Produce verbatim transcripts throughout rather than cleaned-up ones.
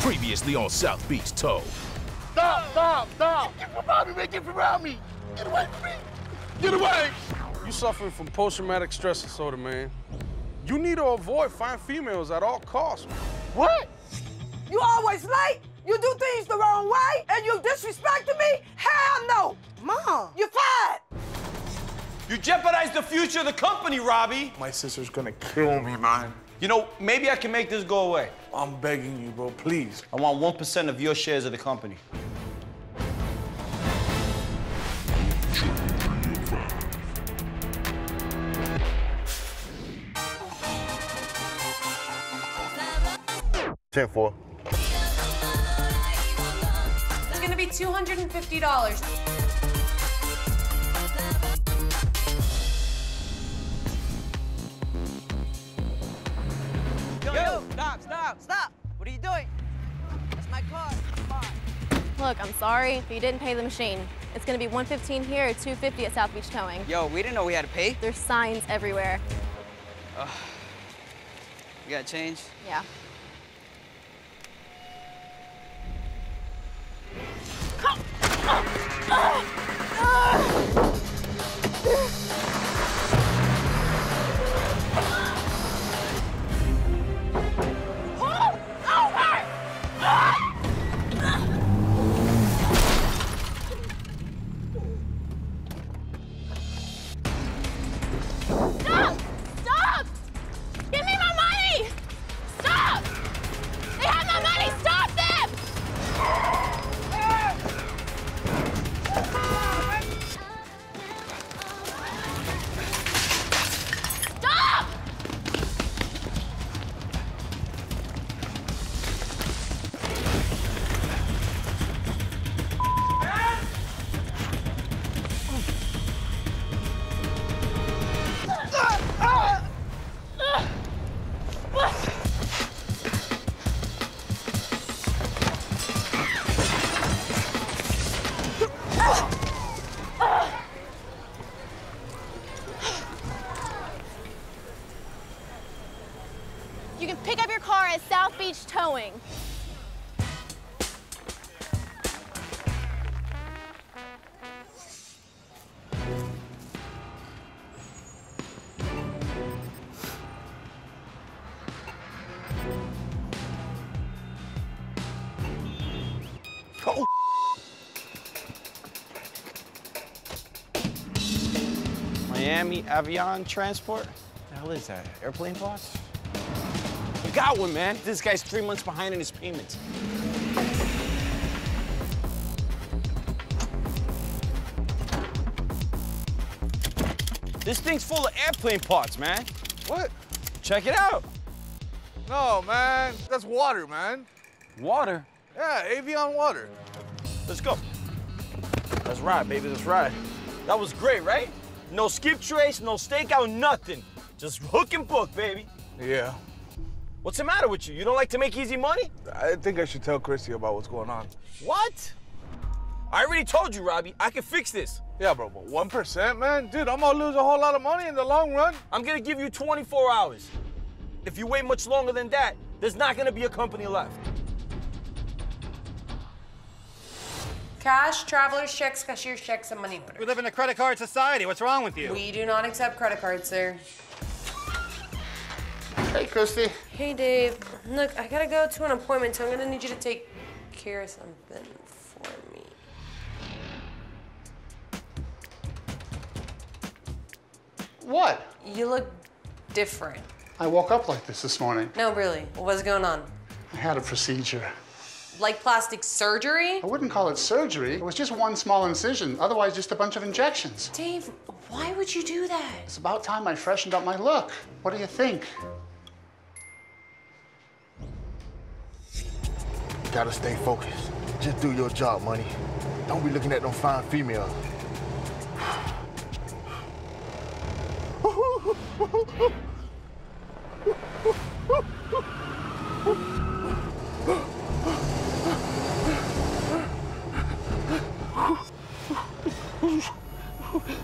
Previously on South Beach Tow. Stop, stop, stop! Get from around me, man, get from around me! Get away from me! Get away! You suffering from post-traumatic stress disorder, man. You need to avoid fine females at all costs. What? You always late, you do things the wrong way, and you disrespecting me? Hell no! Mom, you're fired! You jeopardized the future of the company, Robbie. My sister's gonna kill me, man. You know, maybe I can make this go away. I'm begging you, bro, please. I want one percent of your shares of the company. ten four. It's gonna be two hundred fifty dollars. Yo, yo, stop, stop, stop! What are you doing? That's my car. Come on. Look, I'm sorry, but you didn't pay the machine. It's gonna be one fifteen here or two fifty at South Beach Towing. Yo, we didn't know we had to pay. There's signs everywhere. Uh, you got change? Yeah. Stop! Stop! Give me my money! Stop! They have my money! Stop them! Stop! You can pick up your car at South Beach Towing. Oh. Miami Avion Transport? What the hell is that? Airplane parts? We got one, man. This guy's three months behind in his payments. This thing's full of airplane parts, man. What? Check it out. No, man. That's water, man. Water? Yeah, Avion water. Let's go. Let's ride, baby, let's ride. That was great, right? No skip trace, no stakeout, nothing. Just hook and book, baby. Yeah. What's the matter with you? You don't like to make easy money? I think I should tell Christy about what's going on. What? I already told you, Robbie, I can fix this. Yeah, bro, but one percent, man? Dude, I'm gonna lose a whole lot of money in the long run. I'm gonna give you twenty-four hours. If you wait much longer than that, there's not gonna be a company left. Cash, traveler's checks, cashier's checks, and money orders. We live in a credit card society. What's wrong with you? We do not accept credit cards, sir. Hey, Christy. Hey, Dave. Look, I gotta go to an appointment, so I'm gonna need you to take care of something for me. What? You look different. I woke up like this this morning. No, really. What's going on? I had a procedure. Like plastic surgery? I wouldn't call it surgery. It was just one small incision. Otherwise, just a bunch of injections. Dave, why would you do that? It's about time I freshened up my look. What do you think? Gotta stay focused. Just do your job, money. Don't be looking at them fine females.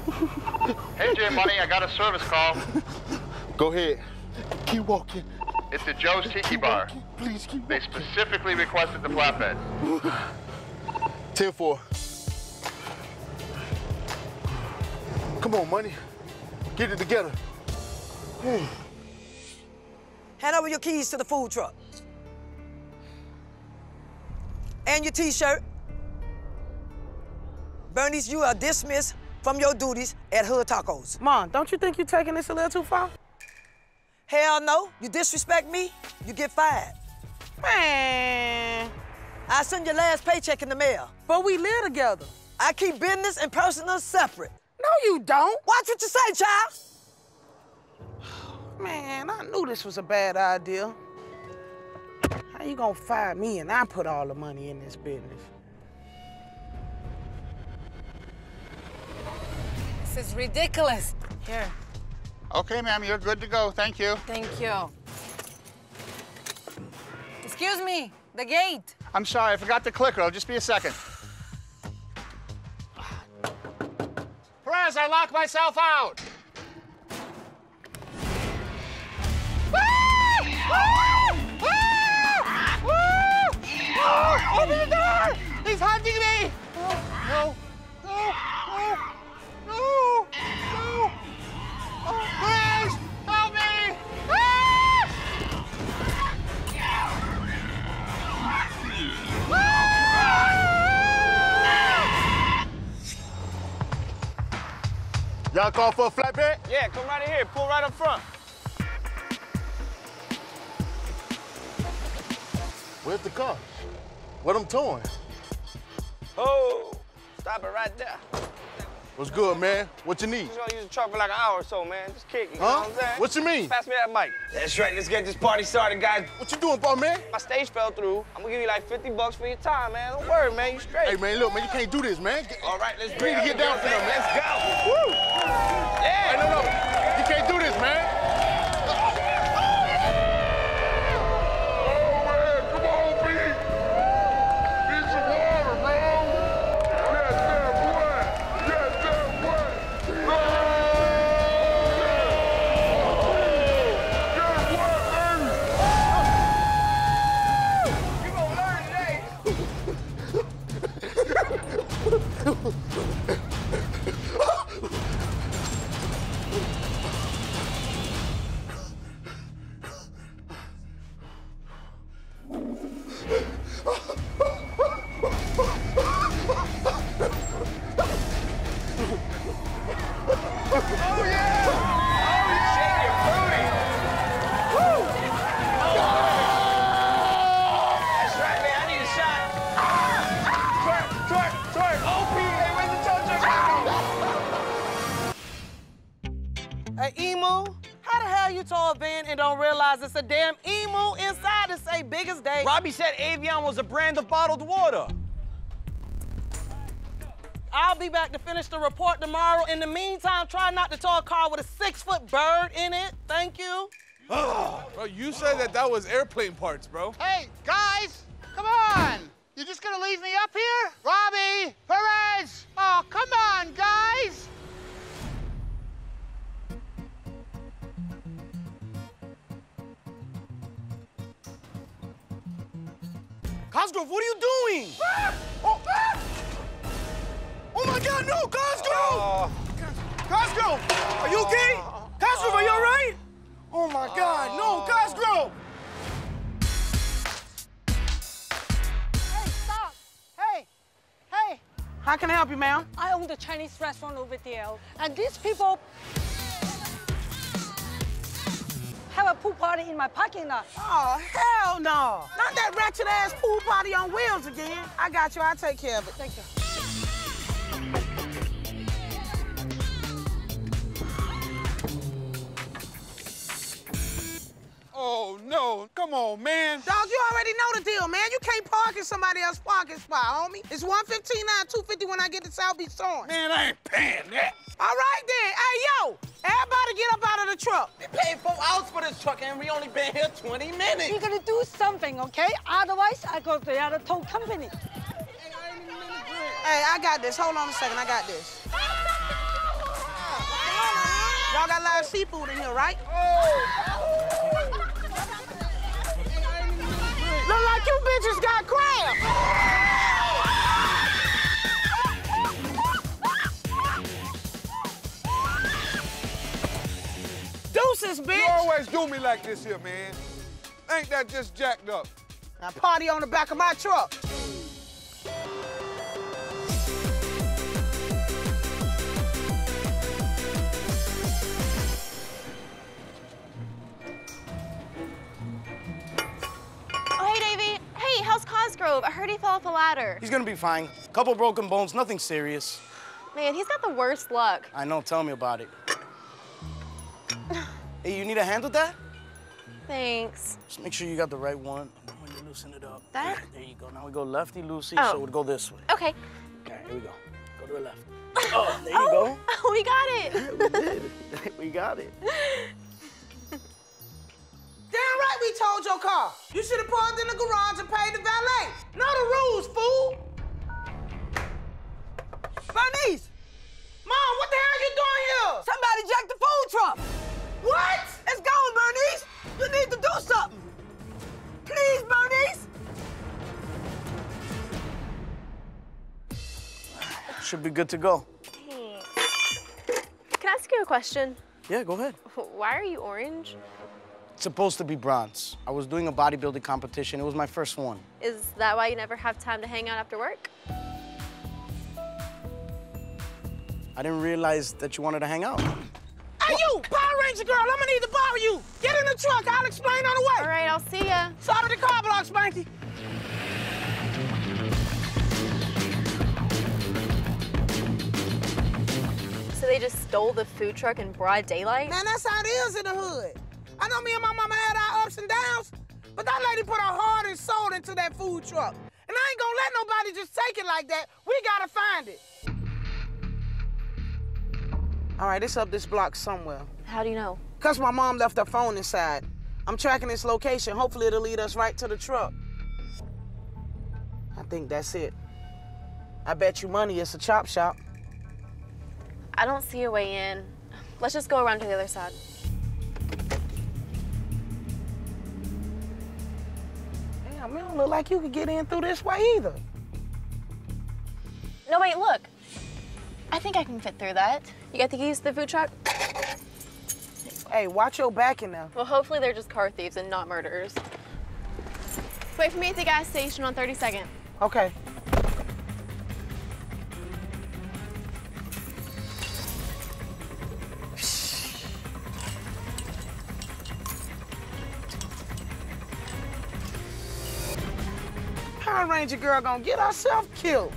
Hey, Jay, money, I got a service call. Go ahead. Keep walking. It's at Joe's Tiki Bar. Please keep They specifically requested the flatbed. ten four. Come on, money. Get it together. Hand over your keys to the food truck. And your T-shirt. Bernice, you are dismissed from your duties at Hood Tacos. Mom, don't you think you're taking this a little too far? Hell no. You disrespect me, you get fired. Man. I send your last paycheck in the mail. But we live together. I keep business and personal separate. No, you don't. Watch what you say, child. Man, I knew this was a bad idea. How you gonna fire me and I put all the money in this business? This is ridiculous. Here. Okay, ma'am, you're good to go. Thank you. Thank you. Excuse me, the gate. I'm sorry, I forgot the clicker. It'll just be a second. Perez, I locked myself out. Open the door! He's hunting me! No, no, no, no, no, no. Oh, Perez, help me! Ah! Y'all call for a flatbed? Yeah, come right in here. Pull right up front. Where's the car? What I'm towing? Oh, stop it right there. What's good, man? What you need? Just gonna use the truck for like an hour or so, man. Just kick it, you Huh? know what I'm saying? What you mean? Pass me that mic. That's right, let's get this party started, guys. What you doing, boy, man? My stage fell through. I'm gonna give you like fifty bucks for your time, man. Don't worry, man, you straight. Hey, man, look, man, you can't do this, man. Get, All right, let's you need to get down for them, man. Let's go. Woo! Yeah. Hey, no, no, you can't do this, man. And don't realize it's a damn emu inside to say biggest day. Robbie said Avion was a brand of bottled water. I'll be back to finish the report tomorrow. In the meantime, try not to tow a car with a six-foot bird in it. Thank you. Bro, you said that that was airplane parts, bro. Hey, guys, come on. You just gonna leave me up here? Robbie, Perez. Oh, come on, guys. Kosgrove, what are you doing? Ah! Oh, ah! Oh my God, no, Kosgrove! Uh, Kosgrove, are you okay? Kosgrove, are you all right? Oh my God, no, Kosgrove! Hey, stop. Hey, hey. How can I help you, ma'am? I own the Chinese restaurant over there, and these people have a pool party in my parking lot. Oh, hell no. Not that ratchet-ass pool party on wheels again. I got you. I'll take care of it. Thank you. Oh, no, come on, man. Dog, you already know the deal, man. You can't park in somebody else's parking spot, homie. It's one fifteen nine, two fifty when I get to South Beach Torrance. Man, I ain't paying that. All right, then. Hey, yo, everybody get up out of the truck. we paid four hours for this truck, and we only been here twenty minutes. You're gonna do something, okay? Otherwise, I go to the other tow company. Hey, I got this. Hold on a second. I got this. Y'all got live seafood in here, right? always do me like this here, man. Ain't that just jacked up? Now party on the back of my truck. Oh, hey, Davey. Hey, how's Kosgrove? I heard he fell off a ladder. He's gonna be fine. Couple broken bones, nothing serious. Man, he's got the worst luck. I know, tell me about it. Hey, you need a hand with that? Thanks. Just make sure you got the right one when you loosen it up. That? There you go. Now we go lefty, loosey, Oh. so we'll go this way. Okay. Okay, here we go. Go to the left. Oh, there you go. Oh, we got it. We did. We got it. Damn right we towed your car. You should have parked in the garage and paid the valet. Know the rules, fool. Bernice! Mom, what the hell you doing here? Somebody jacked the food truck. What? It's gone, Bernice. You need to do something. Please, Bernice. Should be good to go. Thanks. Can I ask you a question? Yeah, go ahead. Why are you orange? It's supposed to be bronze. I was doing a bodybuilding competition. It was my first one. Is that why you never have time to hang out after work? I didn't realize that you wanted to hang out. Hey, you, Power Ranger girl, I'm gonna need to borrow you. Get in the truck, I'll explain on the way. All right, I'll see ya. Start at the car block, Spanky. So they just stole the food truck in broad daylight? Man, that's how it is in the hood. I know me and my mama had our ups and downs, but that lady put her heart and soul into that food truck. And I ain't gonna let nobody just take it like that. We gotta find it. All right, it's up this block somewhere. How do you know? Because my mom left her phone inside. I'm tracking this location. Hopefully it'll lead us right to the truck. I think that's it. I bet you money it's a chop shop. I don't see a way in. Let's just go around to the other side. Damn, it don't look like you could get in through this way either. No, wait, look. I think I can fit through that. You got the keys to the food truck? Hey, watch your back in there. Well, hopefully they're just car thieves and not murderers. Wait for me at the gas station on thirty-second. Okay. Power Ranger girl gonna get herself killed.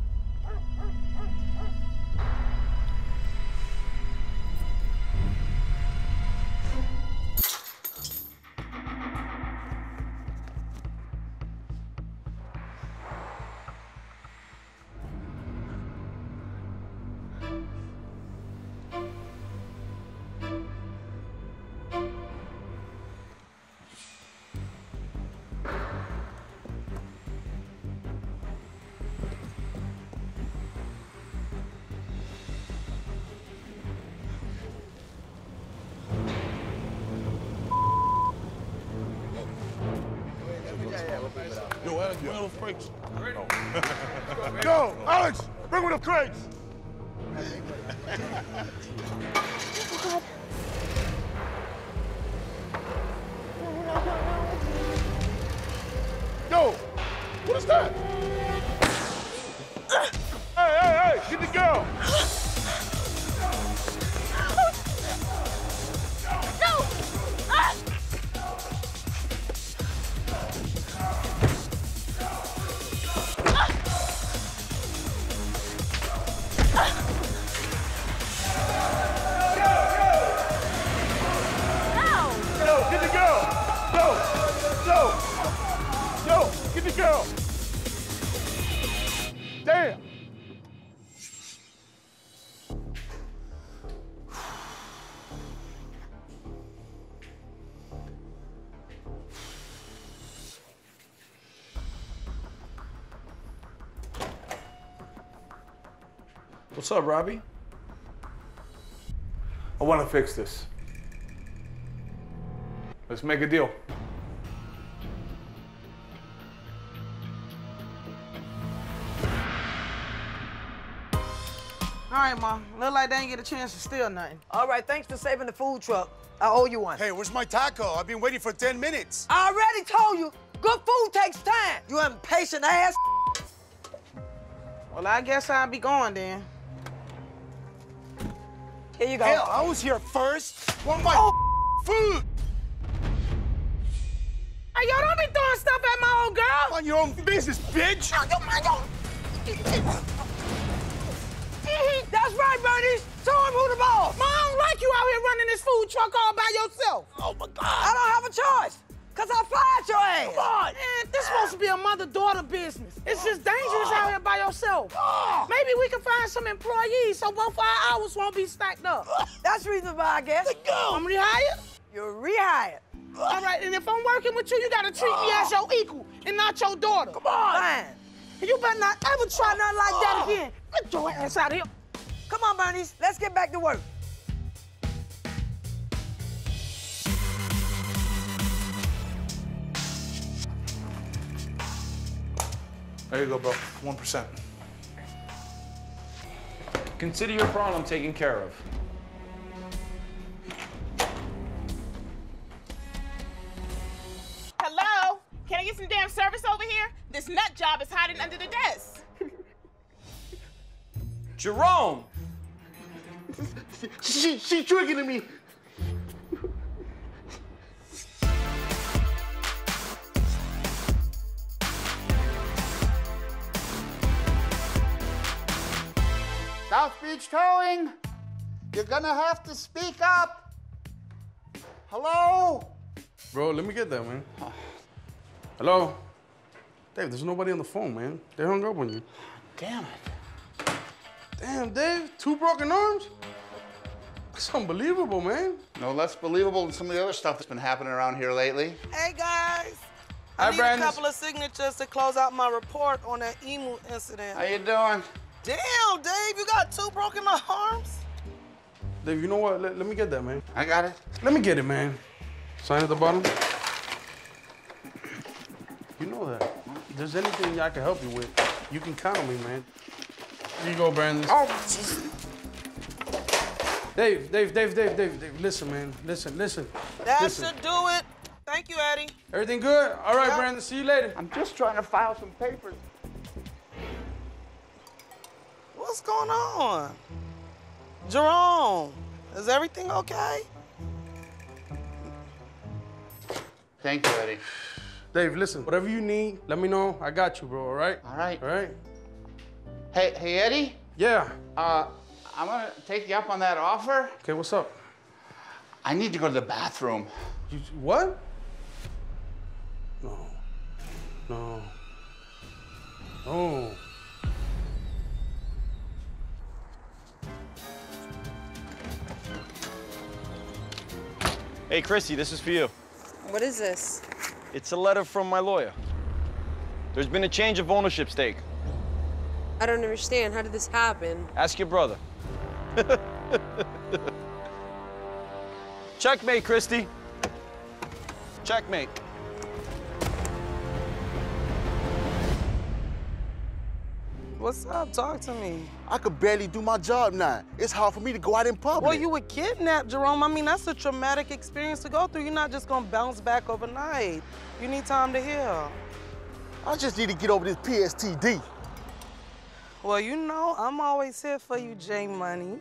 Yo, Alex, bring those crates. Yo, Alex, bring me those crates. Yo, what is that? Hey, hey, hey, get the girl. No! Ah! Yo, get the girl. Yo, yo, yo, get the girl. Damn. What's up, Robbie? I want to fix this. Let's make a deal. All All right, Ma. Look like they ain't get a chance to steal nothing. All right, thanks for saving the food truck. I owe you one. Hey, where's my taco? I've been waiting for ten minutes. I already told you, good food takes time. You impatient ass. Well, I guess I'll be going then. Here you go. Hell, I was here first. Want my Oh. food? Hey, yo, don't be throwing stuff at my old girl. Mind your own business, bitch. That's right, Bernice. Show him who the boss. Ma, I don't like you out here running this food truck all by yourself. Oh, my God. I don't have a choice, because I fired your ass. Come on. Man, this supposed to be a mother-daughter business. It's just dangerous out here by yourself. Maybe we can find some employees so both our hours won't be stacked up. That's reasonable, I guess. I'm rehired? You're rehired. All right, and if I'm working with you, you gotta treat me as your equal and not your daughter. Come on. Fine. And you better not ever try nothing like that again. Get your ass out of here. Come on, Bernice. Let's get back to work. There you go, bro. One percent. Consider your problem taken care of. Hello? Can I get some damn service over here? This nut job is hiding under the desk. Jerome! She, she triggering me. South Beach Towing, you're gonna have to speak up. Hello? Bro, let me get that, man. Hello? Dave, there's nobody on the phone, man. They hung up on you. Damn it. Damn, Dave, two broken arms? That's unbelievable, man. No less believable than some of the other stuff that's been happening around here lately. Hey, guys. Hi, I need Brandon. a couple of signatures to close out my report on that emu incident. How you doing? Damn, Dave, you got two broken arms? Dave, you know what? Let, let me get that, man. I got it. Let me get it, man. Sign at the bottom. You know that. If there's anything I can help you with, you can count on me, man. Here you go, Brandon. Oh, Dave, Dave, Dave, Dave, Dave, Dave, listen, man. Listen, listen. that listen. should do it. Thank you, Eddie. Everything good? All right, Yep. Brandon, see you later. I'm just trying to file some papers. What's going on? Jerome, is everything okay? Thank you, Eddie. Dave, listen, whatever you need, let me know. I got you, bro, all right? All right. All right? Hey, hey, Eddie? Yeah. Uh, I'm gonna take you up on that offer. Okay, what's up? I need to go to the bathroom. You, what? No. No. No. Hey, Chrissy, this is for you. What is this? It's a letter from my lawyer. There's been a change of ownership stake. I don't understand. How did this happen? Ask your brother. Checkmate, Christy. Checkmate. What's up? Talk to me. I could barely do my job now. It's hard for me to go out in public. Well, you were kidnapped, Jerome. I mean, that's a traumatic experience to go through. You're not just gonna bounce back overnight. You need time to heal. I just need to get over this P S T D. Well, you know, I'm always here for you, J Money.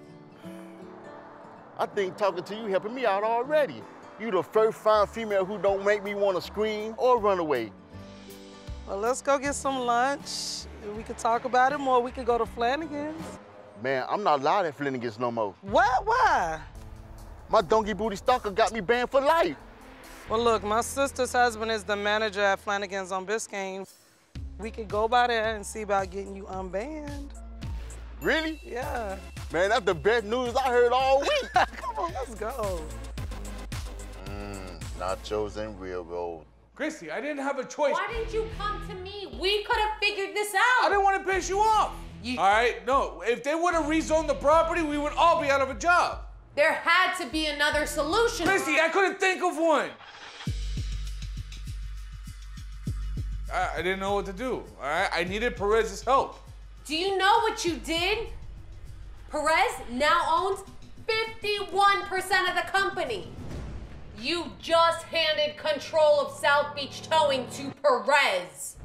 I think talking to you helping me out already. You the first fine female who don't make me want to scream or run away. Well, let's go get some lunch. We could talk about it more. We could go to Flanagan's. Man, I'm not allowed at Flanagan's no more. What? Why? My donkey booty stalker got me banned for life. Well, look, my sister's husband is the manager at Flanagan's on Biscayne. We could go by there and see about getting you unbanned. Really? Yeah. Man, that's the best news I heard all week. Come on, let's go. Mmm, nachos and real gold. Christy, I didn't have a choice. Why didn't you come to me? We could have figured this out. I didn't want to piss you off. You... All right, no. If they would have rezoned the property, we would all be out of a job. There had to be another solution. Christy, I couldn't think of one. I, I didn't know what to do, all right? I needed Perez's help. Do you know what you did? Perez now owns fifty-one percent of the company. You just handed control of South Beach Towing to Perez.